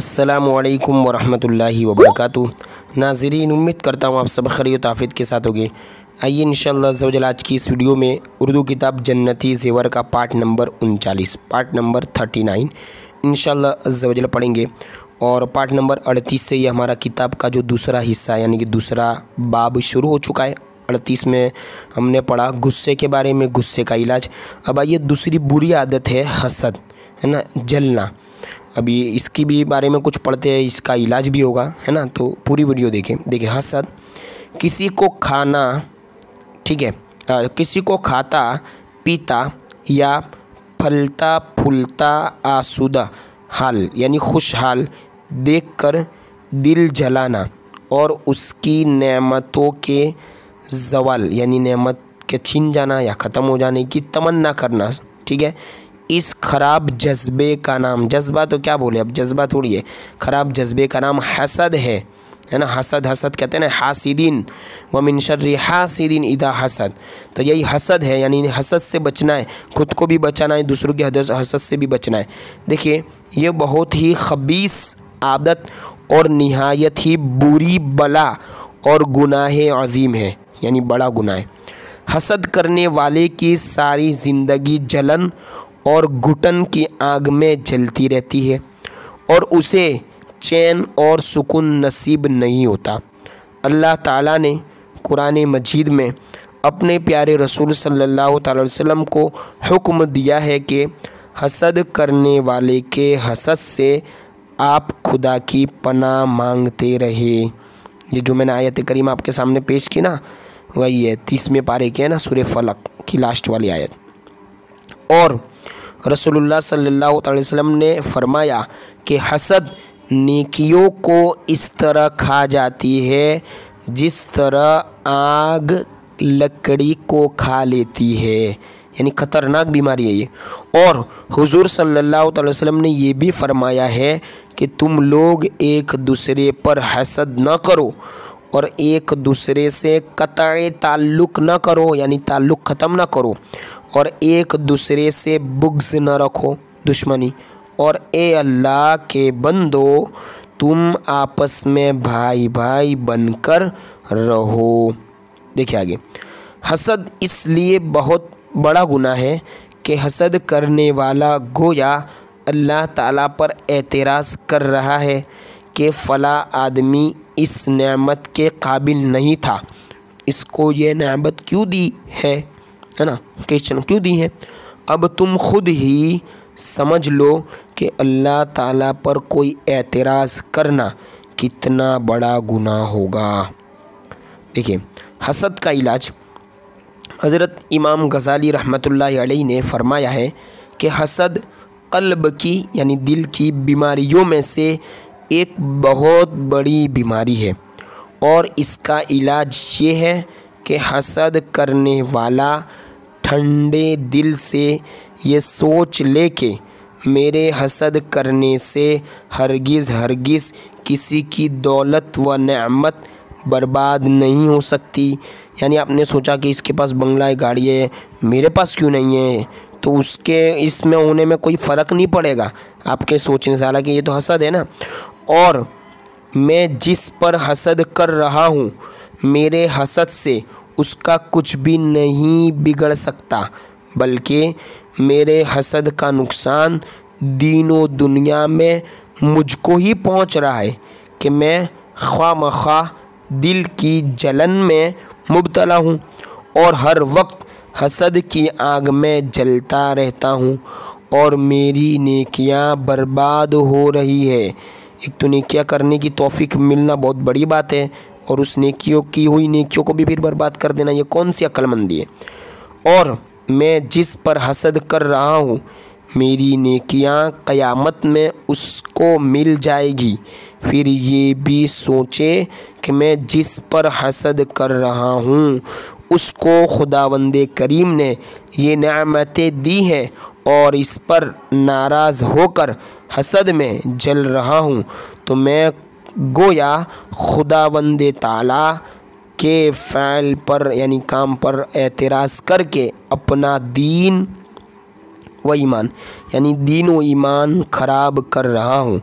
अस्सलामुअलैकुम वरहमतुल्लाहि वबरकातुहू। नाज़रीन, उम्मीद करता हूँ आप सब खैरियत आफियत के साथ होंगे। आइए इंशाअल्लाह अज़्ज़ा वजल आज की इस वीडियो में उर्दू किताब जन्नती ज़ेवर का पार्ट नंबर 39 पार्ट नंबर 39 इंशाअल्लाह अज़्ज़ा वजल पढ़ेंगे। और पार्ट नंबर 38 से ये हमारा किताब का जो दूसरा हिस्सा यानी कि दूसरा बाब शुरू हो चुका है। 38 में हमने पढ़ा गुस्से के बारे में, गुस्से का इलाज। अब आइए दूसरी बुरी आदत है हसद, है ना, जलना। अभी इसकी भी बारे में कुछ पढ़ते हैं, इसका इलाज भी होगा, है ना। तो पूरी वीडियो देखें। देखिए, हसद किसी को खाना, ठीक है, किसी को खाता पीता या फलता फूलता आसूदा हाल यानी खुशहाल देखकर दिल जलाना और उसकी नेमतों के ज़वाल यानी नेमत के छिन जाना या ख़त्म हो जाने की तमन्ना करना, ठीक है। इस ख़राब जज्बे का नाम, जज्बा तो क्या बोले, अब जज्बा थोड़ी है, ख़राब जज्बे का नाम हसद है ना। हसद कहते हैं ना, हासिदीन व मिन शर्रि हासिदीन इदा हसद। तो यही हसद है, यानी हसद से बचना है, खुद को भी बचाना है, दूसरों की हसद से भी बचना है। देखिए, ये बहुत ही खबीस आदत और निहायत ही बुरी बला और गुनाह अज़ीम है, यानी बड़ा गुनाह है। हसद करने वाले की सारी ज़िंदगी जलन और घुटन की आग में जलती रहती है और उसे चैन और सुकून नसीब नहीं होता। अल्लाह ताला ने कुरान मजीद में अपने प्यारे रसूल सल्लल्लाहु अलैहि वसल्लम को हुक्म दिया है कि हसद करने वाले के हसद से आप खुदा की पनाह मांगते रहे। ये जो मैंने आयत करीम आपके सामने पेश की ना, वही है 30वें पारे के, है ना, सूरह फलक की लास्ट वाली आयत। और रसूलुल्लाह सल्लल्लाहु अलैहि वसल्लम ने फरमाया कि हसद नेकियों को इस तरह खा जाती है जिस तरह आग लकड़ी को खा लेती है, यानी ख़तरनाक बीमारी है ये। और हुजूर सल्लल्लाहु अलैहि वसल्लम ने ये भी फरमाया है कि तुम लोग एक दूसरे पर हसद न करो और एक दूसरे से कतई ताल्लुक़ न करो, यानी ताल्लुक़ ख़त्म न करो, और एक दूसरे से बुग़्ज़ न रखो, दुश्मनी। और ए अल्लाह के बंदो, तुम आपस में भाई भाई बनकर रहो। देखिए आगे, हसद इसलिए बहुत बड़ा गुनाह है कि हसद करने वाला गोया अल्लाह ताला पर एतराज़ कर रहा है कि फ़ला आदमी इस नेमत के काबिल नहीं था, इसको ये नेमत क्यों दी है ना, क्वेश्चन क्यों दी है। अब तुम खुद ही समझ लो कि अल्लाह ताला पर कोई एतराज़ करना कितना बड़ा गुनाह होगा। देखिए, हसद का इलाज हज़रत इमाम गज़ाली रहमतुल्लाहि अलैहि ने फरमाया है कि हसद क़ल्ब की यानी दिल की बीमारियों में से एक बहुत बड़ी बीमारी है और इसका इलाज ये है कि हसद करने वाला ठंडे दिल से ये सोच ले कि मेरे हसद करने से हरगिज़ किसी की दौलत व नेमत बर्बाद नहीं हो सकती। यानी आपने सोचा कि इसके पास बंगला है, गाड़ी है, मेरे पास क्यों नहीं है, तो उसके इसमें होने में कोई फ़र्क नहीं पड़ेगा आपके सोचने से, हालांकि ये तो हसद है ना। और मैं जिस पर हसद कर रहा हूँ, मेरे हसद से उसका कुछ भी नहीं बिगड़ सकता, बल्कि मेरे हसद का नुकसान दीनो दुनिया में मुझको ही पहुँच रहा है कि मैं ख्वामख्वाह दिल की जलन में मुब्तला हूँ और हर वक्त हसद की आग में जलता रहता हूँ और मेरी नेकियां बर्बाद हो रही है। एक तो नेकियां करने की तौफीक मिलना बहुत बड़ी बात है, और उस नेकियों की हुई नेकियों को भी फिर बर्बाद कर देना, ये कौन सी अक्लमंदी है। और मैं जिस पर हसद कर रहा हूँ, मेरी नेकियां क़यामत में उसको मिल जाएगी। फिर ये भी सोचे कि मैं जिस पर हसद कर रहा हूँ उसको खुदावंदे करीम ने ये नेमतें दी हैं और इस पर नाराज़ होकर हसद में जल रहा हूँ, तो मैं गोया खुदावंदे ताला के फ़ैल पर यानी काम पर एतराज़ करके अपना दीन व ईमान यानी दीन व ईमान ख़राब कर रहा हूँ।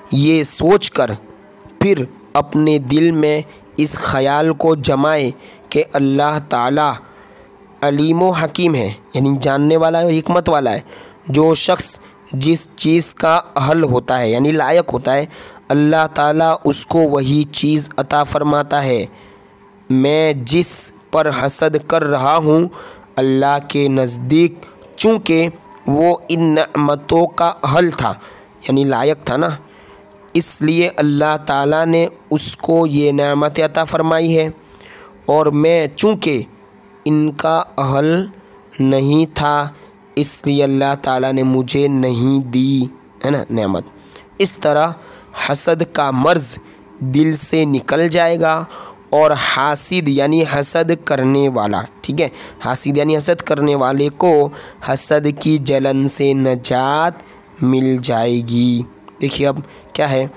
ये सोचकर फिर अपने दिल में इस ख़याल को जमाए कि अल्लाह ताला अलीम व हकीम है, यानी जानने वाला है और हिकमत वाला है। जो शख्स जिस चीज़ का अहल होता है यानी लायक होता है, अल्लाह ताला उसको वही चीज़ अता फरमाता है। मैं जिस पर हसद कर रहा हूँ, अल्लाह के नज़दीक चूँकि वो इन नेमतों का अहल था यानी लायक था ना, इसलिए अल्लाह ताला ने उसको ये नेमत अता फरमाई है, और मैं चूँकि इनका अहल नहीं था, इसलिए अल्लाह ताला ने मुझे नहीं दी, है ना, नेमत। इस तरह हसद का मर्ज़ दिल से निकल जाएगा और हासिद यानी हसद करने वाला, ठीक है, हासिद यानी हसद करने वाले को हसद की जलन से नजात मिल जाएगी। देखिए अब क्या है,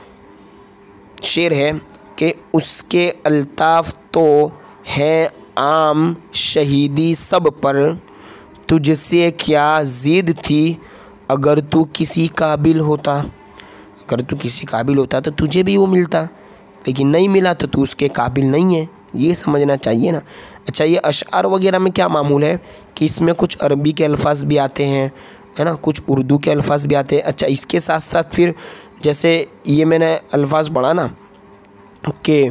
शेर है कि उसके अल्ताफ़ तो है आम शहीदी सब पर, तुझसे क्या ज़िद थी अगर तू किसी काबिल होता। अगर तू किसी काबिल होता तो तुझे भी वो मिलता, लेकिन नहीं मिला तो तू उसके काबिल नहीं है, ये समझना चाहिए ना। अच्छा, ये अशआर वगैरह में क्या मामूल है कि इसमें कुछ अरबी के अल्फाज भी आते हैं, है ना, कुछ उर्दू के अल्फाज भी आते हैं। अच्छा, इसके साथ साथ फिर जैसे ये मैंने अल्फाज पढ़ा ना कि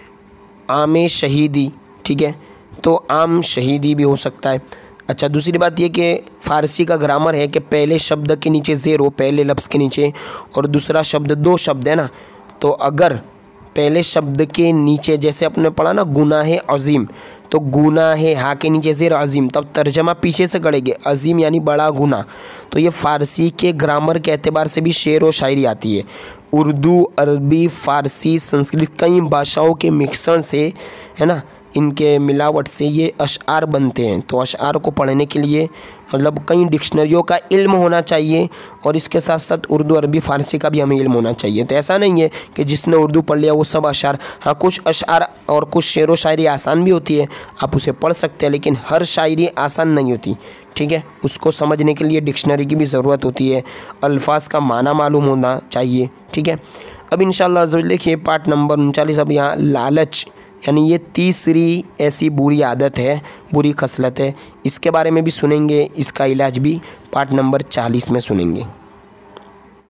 आम शहीदी, ठीक है, तो आम शहीदी भी हो सकता है। अच्छा, दूसरी बात ये कि फ़ारसी का ग्रामर है कि पहले शब्द के नीचे ज़ेर हो, पहले लफ्ज़ के नीचे, और दूसरा शब्द, दो शब्द है ना, तो अगर पहले शब्द के नीचे जैसे अपने पढ़ा ना गुनाह अज़ीम, तो गुनाह हा के नीचे ज़ेर अज़ीम, तब तर्जमा पीछे से करेंगे, अज़ीम यानी बड़ा गुनाह। तो ये फ़ारसी के ग्रामर के एतबार से भी शेर व शायरी आती है। उर्दू, अरबी, फ़ारसी, संस्कृत कई भाषाओं के मिश्रण से, है ना, इनके मिलावट से ये अशआर बनते हैं। तो अशआर को पढ़ने के लिए मतलब कई डिक्शनरियों का इल्म होना चाहिए, और इसके साथ साथ उर्दू, अरबी, फ़ारसी का भी हमें इल्म होना चाहिए। तो ऐसा नहीं है कि जिसने उर्दू पढ़ लिया वो सब अशआर, हाँ कुछ अशआर और कुछ शेर व शायरी आसान भी होती है, आप उसे पढ़ सकते हैं, लेकिन हर शायरी आसान नहीं होती, ठीक है। उसको समझने के लिए डिक्शनरी की भी ज़रूरत होती है, अल्फाज का माना मालूम होना चाहिए, ठीक है। अब इंशाअल्लाह देखिए पार्ट नंबर 39। अब यहाँ लालच यानी ये तीसरी ऐसी बुरी आदत है, बुरी खसलत है, इसके बारे में भी सुनेंगे, इसका इलाज भी पार्ट नंबर 40 में सुनेंगे।